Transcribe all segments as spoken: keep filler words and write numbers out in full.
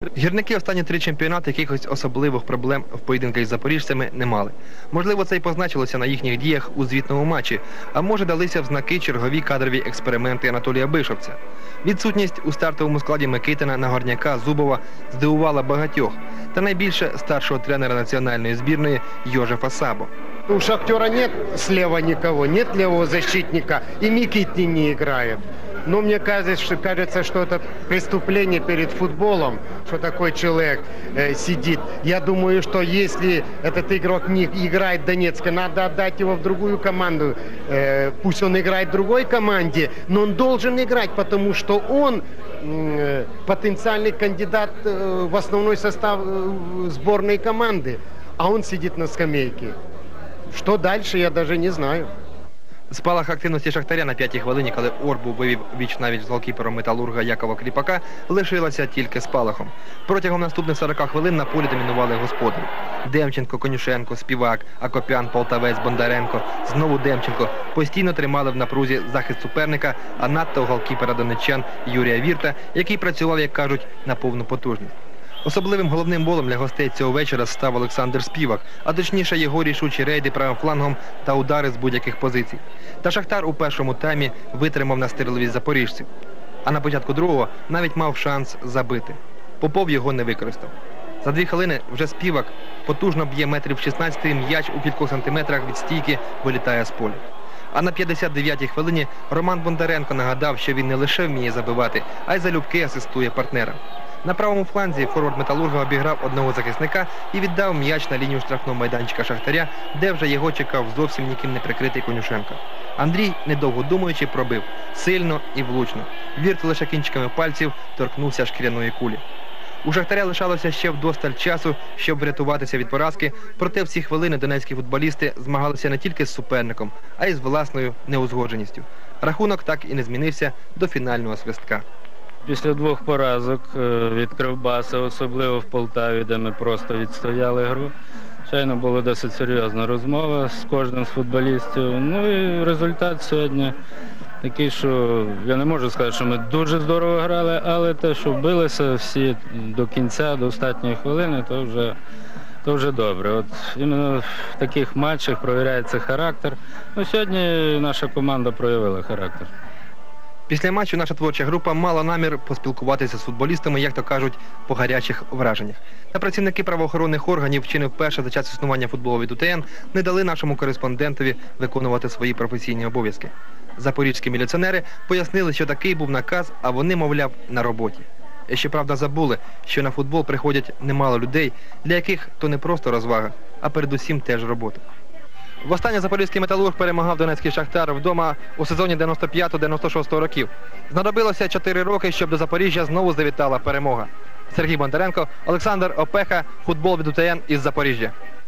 Гірники останні три чемпіонати якихось особливих проблем в поєдинках з запоріжцями не мали. Можливо, це й позначилося на їхніх діях у звітному матчі, а може далися в знаки чергові кадрові експерименти Анатолія Бишовця. Відсутність у стартовому складі Микитина, Нагорняка, Зубова здивувала багатьох, та найбільше старшого тренера національної збірної Йожефа Сабо. У «Шахтера» нет слева никого, нет левого защитника, и Микитин не играет. Но мне кажется, кажется, что это преступление перед футболом, что такой человек э, сидит. Я думаю, что если этот игрок не играет в Донецке, надо отдать его в другую команду. Э, пусть он играет в другой команде, но он должен играть, потому что он э, потенциальный кандидат э, в основной состав э, сборной команды, а он сидит на скамейке. Що далі, я навіть не знаю. Спалах активності «Шахтаря» на п'ятій хвилині, коли Орбу вивів віч-навіч з голкіпером «Металурга» Якова Кліпака, лишилася тільки спалахом. Протягом наступних сорока хвилин на полі домінували господарі. Демченко, Конюшенко, Співак, Акопян, Полтавець, Бондаренко, знову Демченко постійно тримали в напрузі захист суперника, а надто голкіпера донеччан Юрія Вірта, який працював, як кажуть, на повну потужність. Особливим головним болем для гостей цього вечора став Олександр Співак, а точніше його рішучі рейди правим флангом та удари з будь-яких позицій. Та «Шахтар» у першому таймі витримав настирливість запоріжців. А на початку другого навіть мав шанс забити. Попов його не використав. За дві хвилини вже Співак потужно б'є метрів шістнадцять, м'яч у кількох сантиметрах від стійки вилітає з поля. А на п'ятдесят дев'ятій хвилині Роман Бондаренко нагадав, що він не лише вміє забивати, а й залюбки асистує партнерам. На правому фланзі форвард «Металурга» обіграв одного захисника і віддав м'яч на лінію штрафного майданчика «Шахтаря», де вже його чекав зовсім ніким не прикритий Конюшенко. Андрій, недовго думаючи, пробив. Сильно і влучно. Вірт лише кінчиками пальців торкнувся шкіряної кулі. У «Шахтаря» лишалося ще вдосталь часу, щоб врятуватися від поразки, проте в ці хвилини донецькі футболісти змагалися не тільки з суперником, а й з власною неузгодженістю. Рахунок так і не змінився до фінального свистка. Після двох поразок від Кривбаса, особливо в Полтаві, де ми просто відстояли гру, звичайно, була досить серйозна розмова з кожним з футболістів. Ну і результат сьогодні такий, що я не можу сказати, що ми дуже здорово грали, але те, що билися всі до кінця, до останньої хвилини, то вже, то вже добре. От іменно в таких матчах провіряється характер. Ну, сьогодні наша команда проявила характер. Після матчу наша творча група мала намір поспілкуватися з футболістами, як то кажуть, по гарячих враженнях. Та працівники правоохоронних органів, чи не вперше за час існування футболу від УТН, не дали нашому кореспондентові виконувати свої професійні обов'язки. Запорізькі міліціонери пояснили, що такий був наказ, а вони, мовляв, на роботі. І, щоправда, забули, що на футбол приходять немало людей, для яких то не просто розвага, а передусім теж робота. Востаннє запорізький «Металург» перемагав донецький «Шахтар» вдома у сезоні дев'яносто п'ятого дев'яносто шостого років. Знадобилося чотири роки, щоб до Запоріжжя знову завітала перемога. Сергій Бондаренко, Олександр Опеха, футбол від УТН із Запоріжжя.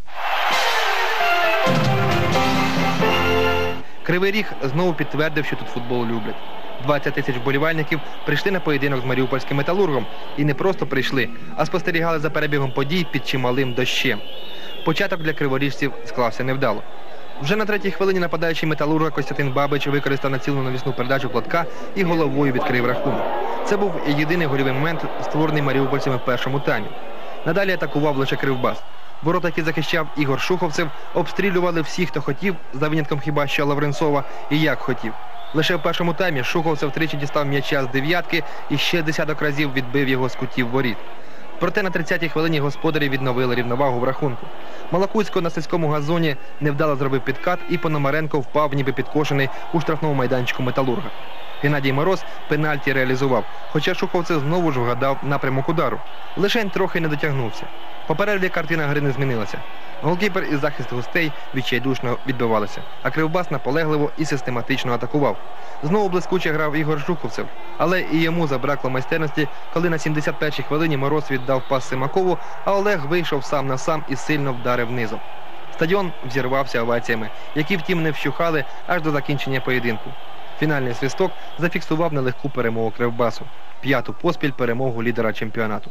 Кривий Ріг знову підтвердив, що тут футбол люблять. двадцять тисяч вболівальників прийшли на поєдинок з маріупольським «Металургом». І не просто прийшли, а спостерігали за перебігом подій під чималим дощем. Початок для криворіжців склався невдало. Вже на третій хвилині нападаючий «Металурга» Костянтин Бабич використав націлену навісну передачу Плотка і головою відкрив рахунок. Це був єдиний гольовий момент, створений маріупольцями в першому таймі. Надалі атакував лише Кривбас. Ворота, які захищав Ігор Шуховцев, обстрілювали всіх, хто хотів, за винятком хіба що Лавренцова, і як хотів. Лише в першому таймі Шуховцев тричі дістав м'яча з дев'ятки і ще десяток разів відбив його з кутів воріт. Проте на тридцятій хвилині господарі відновили рівновагу в рахунку. Малокуцько на сільському газоні невдало зробив підкат, і Пономаренко впав, ніби підкошений, у штрафному майданчику «Металурга». Геннадій Мороз пенальті реалізував, хоча Шуховцев знову ж вгадав напрямок удару. Лишень трохи не дотягнувся. По перерві картина гри не змінилася. Голкіпер і захист гостей відчайдушно відбивалися, а Кривбас наполегливо і систематично атакував. Знову блискуче грав Ігор Шуховцев, але і йому забракло майстерності, коли на сімдесят першій хвилині Мороз віддав пас Симакову, а Олег вийшов сам на сам і сильно вдарив низом. Стадіон взірвався оваціями, які, втім, не вщухали аж до закінчення поєдинку. Фінальний свисток зафіксував нелегку перемогу Кривбасу. П'яту поспіль перемогу лідера чемпіонату.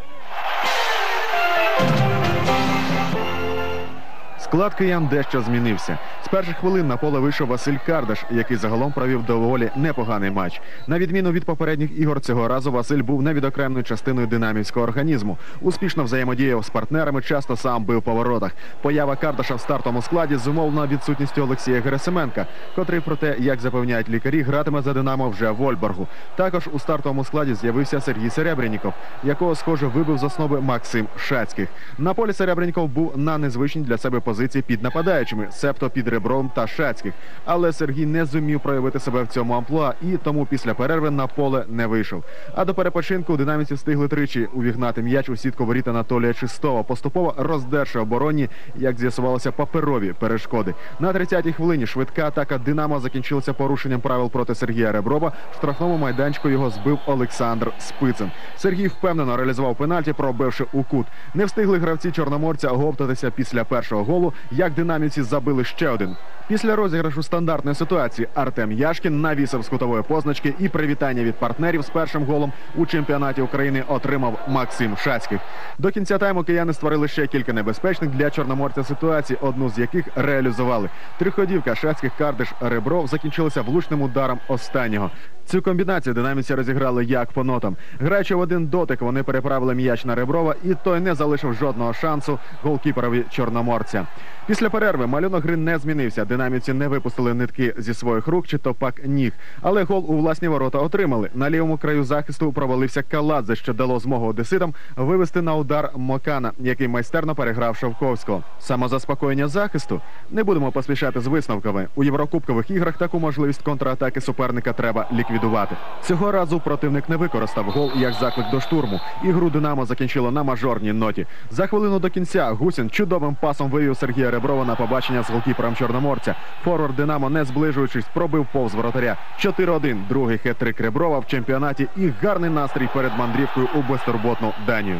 Склад киян дещо змінився. З перших хвилин на поле вийшов Василь Кардаш, який загалом провів доволі непоганий матч. На відміну від попередніх ігор, цього разу Василь був невідокремною частиною динамівського організму. Успішно взаємодіяв з партнерами, часто сам бив по воротах. Поява Кардаша в стартовому складі зумовлена відсутністю Олексія Герасименка, котрий, проте, як запевняють лікарі, гратиме за «Динамо» вже в Вольфсбургу. Також у стартовому складі з'явився Сергій Серебряніков, якого, схоже, вибив з основи Максим Шацьких. На полі Серебряніков був на незвичній для себе позиції під нападаючими, себто під Ребровим та Шацьких. Але Сергій не зумів проявити себе в цьому амплуа і тому після перерви на поле не вийшов. А до перепочинку динамівці встигли тричі увігнати м'яч у сітку воріт Анатолія Чистова, поступово роздерши оборонні, як з'ясувалося, паперові перешкоди. На тридцятій хвилині швидка атака «Динамо» закінчилася порушенням правил проти Сергія Реброва. В штрафному майданчику його збив Олександр Спицин. Сергій впевнено реалізував пенальті, пробивши у кут. Не встигли гравці чорноморця оговтатися після першого голу, як динамівці забили ще один. Після розіграшу стандартної ситуації Артем Яшкін навісив з кутової позначки і привітання від партнерів з першим голом у чемпіонаті України отримав Максим Шацьких. До кінця тайму кияни створили ще кілька небезпечних для чорноморця ситуацій, одну з яких реалізували. Триходівка Шацьких, Кардаш, Ребров закінчилася влучним ударом останнього. Цю комбінацію динамівці розіграли як по нотам. Граючи в один дотик, вони переправили м'яч на Реброва, і той не залишив жодного шансу голкіперові чорноморця. Після перерви малюнок гри не змінився. Динамівці не випустили нитки зі своїх рук чи то пак ніг. Але гол у власні ворота отримали. На лівому краю захисту провалився Каладзе, що дало змогу одеситам вивести на удар Мокана, який майстерно переграв Шовковського. Самозаспокоєння захисту? Не будемо поспішати з висновками. У єврокубкових іграх таку можливість контратаки суперника треба ліквідувати. Цього разу противник не використав гол як заклик до штурму. Ігру «Динамо» закінчило на мажорній ноті. За хвилину до кінця Гусін чудовим пасом вивів Сергія Реброва на побачення з голкіпером чорноморця. Форвард «Динамо», не зближуючись, пробив повз воротаря. чотири один. Другий хет-трик Реброва в чемпіонаті і гарний настрій перед мандрівкою у безтурботну Данію.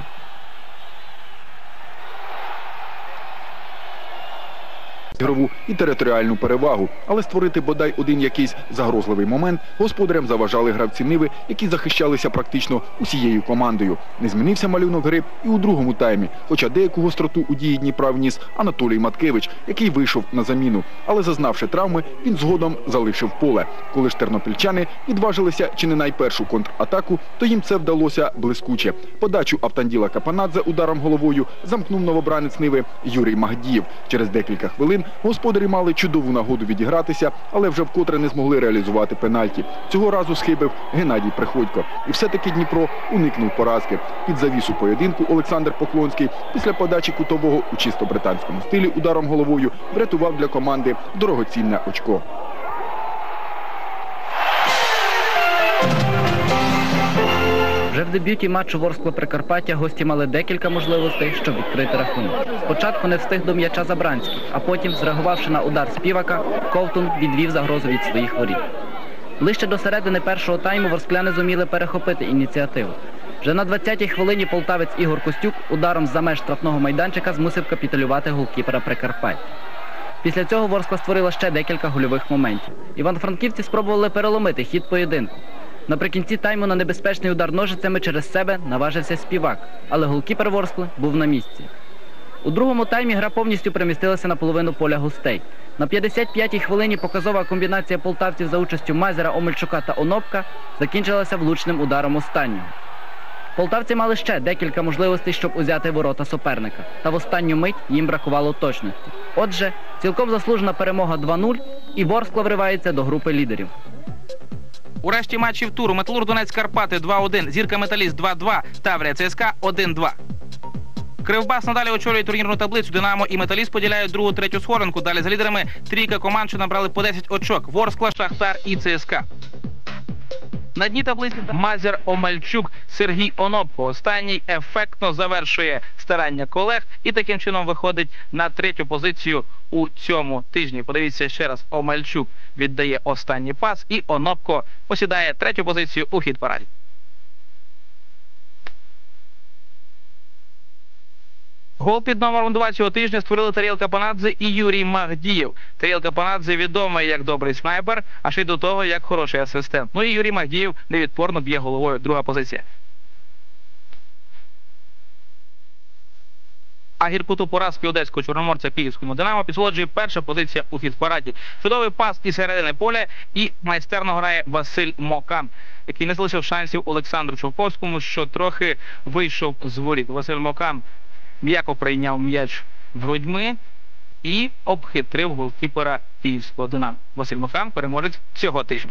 ігрову і територіальну перевагу, але створити бодай один якийсь загрозливий момент господарям заважали гравці Ниви, які захищалися практично усією командою. Не змінився малюнок гри і у другому таймі, хоча деяку гостроту у дії Дніпра вніс Анатолій Маткевич, який вийшов на заміну. Але зазнавши травми, він згодом залишив поле. Коли ж тернопільчани відважилися чи не найпершу контратаку, то їм це вдалося блискуче. Подачу Автанділа Капанадзе ударом головою замкнув новобранець Ниви Юрій Магдієв. Через декілька хвилин господарі мали чудову нагоду відігратися, але вже вкотре не змогли реалізувати пенальті. Цього разу схибив Геннадій Приходько. І все-таки Дніпро уникнув поразки. Під завісу поєдинку Олександр Поклонський після подачі кутового у чисто британському стилі ударом головою врятував для команди дорогоцінне очко. Вже в дебюті матчу Ворскла-Прикарпаття гості мали декілька можливостей, щоб відкрити рахунок. Спочатку не встиг до м'яча Забранський, а потім, зреагувавши на удар Співака, Ковтун відвів загрозу від своїх воріт. Ближче до середини першого тайму ворскляни зуміли перехопити ініціативу. Вже на двадцятій хвилині полтавець Ігор Костюк ударом з-за меж штрафного майданчика змусив капітулювати голкіпера Прикарпаття. Після цього Ворскла створила ще декілька гольових моментів. Івано-франківці спробували переломити хід поєдинку. Наприкінці тайму на небезпечний удар ножицями через себе наважився Співак, але голкіпер Ворскли був на місці. У другому таймі гра повністю перемістилася на половину поля гостей. На п'ятдесят п'ятій хвилині показова комбінація полтавців за участю Мазера, Омельчука та Онопка закінчилася влучним ударом останнього. Полтавці мали ще декілька можливостей, щоб узяти ворота суперника, та в останню мить їм бракувало точності. Отже, цілком заслужена перемога два нуль, і Ворскла вривається до групи лідерів. У решті матчів туру Металург Донець Карпати два один, Зірка Металіст два два, Таврія ЦСКА один два. Кривбас надалі очолює турнірну таблицю, Динамо і Металіст поділяють другу-третю сходинку. Далі за лідерами трійка команд, що набрали по десять очок – Ворскла, Шахтар і ЦСКА. На дні таблиці Мазер, Омельчук, Сергій Онопко. Останній ефектно завершує старання колег і таким чином виходить на третю позицію у цьому тижні. Подивіться ще раз, Омельчук віддає останній пас і Онопко посідає третю позицію у хіт-параді. Гол під номером два цього тижня створили Тарілка Панадзе і Юрій Магдієв. Тарілка Панадзе відомий як добрий снайпер, а ще й до того, як хороший асистент. Ну і Юрій Магдієв невідпорно б'є головою. Друга позиція. А гіркоту поразки одеського чорноморця київському «Динамо» підсолоджує перша позиція у хіт-параді. Чудовий пас із середини поля і майстерно грає Василь Мокан, який не залишив шансів Олександру Човковському, що трохи вийшов з воріт. Василь Мокан м'яко прийняв м'яч грудьми і обхитрив голкіпера київського «Динамо». Василь Мокан – переможець цього тижня.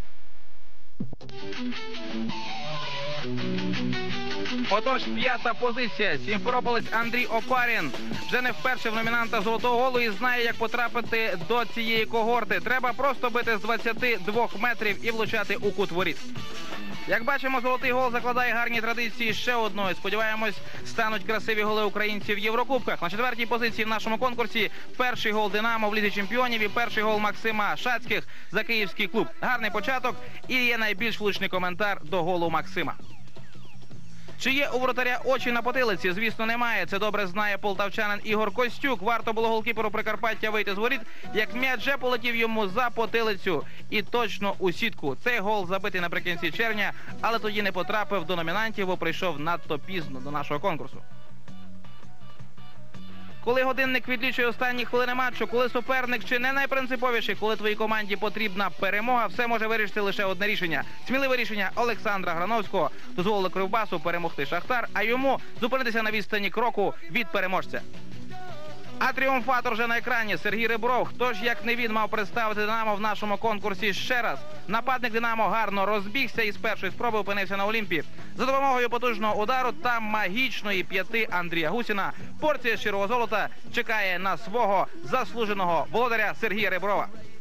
Отож, п'ята позиція. Сімферополець Андрій Опарін вже не вперше в номінанта «Золотого голу» і знає, як потрапити до цієї когорти. Треба просто бити з двадцяти двох метрів і влучати у кут воріт. Як бачимо, «Золотий гол» закладає гарні традиції ще одної. Сподіваємось, стануть красиві голи українців в Єврокубках. На четвертій позиції в нашому конкурсі перший гол «Динамо» в Лізі чемпіонів і перший гол Максима Шацьких за київський клуб. Гарний початок і є найбільш влучний коментар до голу Максима. Чи є у воротаря очі на потилиці? Звісно, немає. Це добре знає полтавчанин Ігор Костюк. Варто було голкіперу Прикарпаття вийти з воріт, як м'яч вже полетів йому за потилицю. І точно у сітку. Цей гол забитий наприкінці червня, але тоді не потрапив до номінантів, бо прийшов надто пізно до нашого конкурсу. Коли годинник відлічує останні хвилини матчу, коли суперник чи не найпринциповіший, коли твоїй команді потрібна перемога, все може вирішити лише одне рішення. Сміливе рішення Олександра Грановського дозволило Кривбасу перемогти Шахтар, а йому зупинитися на відстані кроку від переможця. А тріумфатор вже на екрані – Сергій Ребров. Хто ж, як не він, мав представити «Динамо» в нашому конкурсі ще раз? Нападник «Динамо» гарно розбігся і з першої спроби опинився на Олімпі. За допомогою потужного удару та магічної п'яти Андрія Гусіна порція щирого золота чекає на свого заслуженого володаря Сергія Реброва.